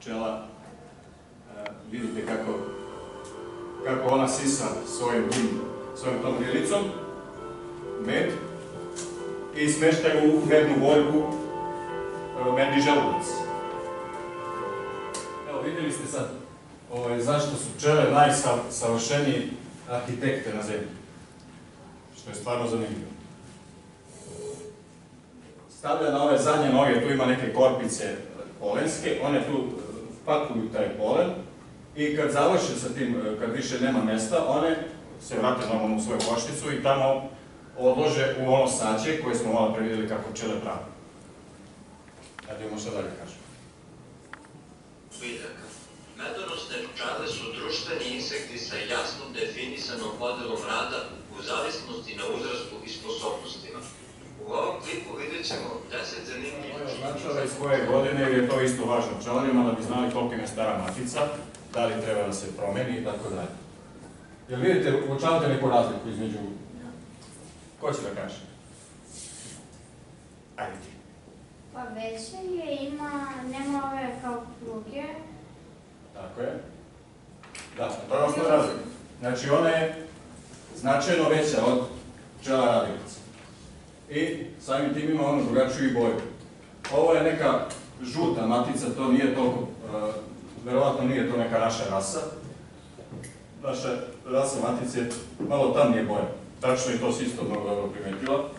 pčela, vidite kako ona sisa svojom tom grilicom med i smešta ga u mednu boljku, medni želudac. Evo, vidjeli ste sad zašto su pčele najsavršeniji arhitekte na zemlji, što je stvarno zanimljivo. Stavlja na ove zadnje noge, tu ima neke korpice polenske, one tu pakuju taj polen i kad završe sa tim, kad više nema mesta, one se vrate normalno u svoju košnicu i tamo odlože u ono saće koje smo malo previdjeli kako pčele prave. Ajde, imamo što dalje kažem. Biljaka. Medonosne pčele su društveni insekti sa jasno definisanom modelom rada u zavisnosti na uzrastu i sposobnostima. U ovom klipu vidjet ćemo 10 zanimljivih činjenica. Označava iz koje godine, jer je to isto važno pčelarima, da bi znali koliko im je stara matica, da li treba da se promeni i tako dalje. Jel vidite, uočavate neku razliku između... Ko će da kaže? Ajde ti. Pa veće je, nema ove kao pruge. Tako je. Da, to je osnovna razlika. Znači, ona je značajno veća od pčela radilica. I samim tim ima onu drugačiju boju. Ovo je neka žuta matica, to nije toliko, verovatno nije to neka naša rasa. Naša rasa matice je malo tamnije boja. Tačno i to si isto mnogo dobro primetila.